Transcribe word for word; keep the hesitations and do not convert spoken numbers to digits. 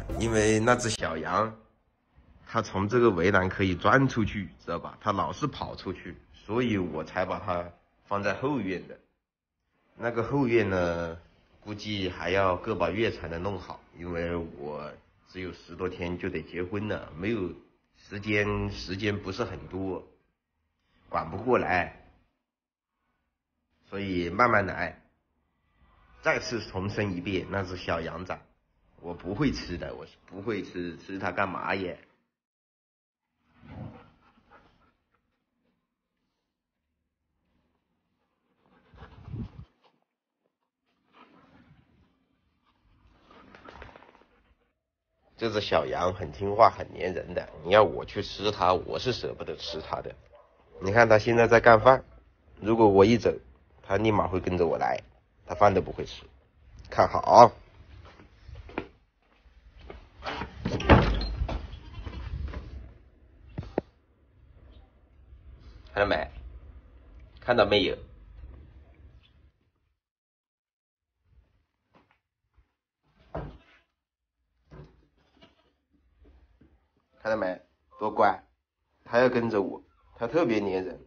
因为那只小羊，它从这个围栏可以钻出去，知道吧？它老是跑出去，所以我才把它放在后院的。那个后院呢，估计还要个把月才能弄好，因为我只有十多天就得结婚了，没有时间，时间不是很多，管不过来。所以慢慢来。再次重申一遍，那是小羊崽，我不会吃的，我是不会吃，吃它干嘛耶？这只小羊很听话，很粘人的，你要我去吃它，我是舍不得吃它的。你看它现在在干饭，如果我一走，它立马会跟着我来，它饭都不会吃。看好啊！看到没？看到没有？看到没？多乖！它要跟着我，它特别粘人。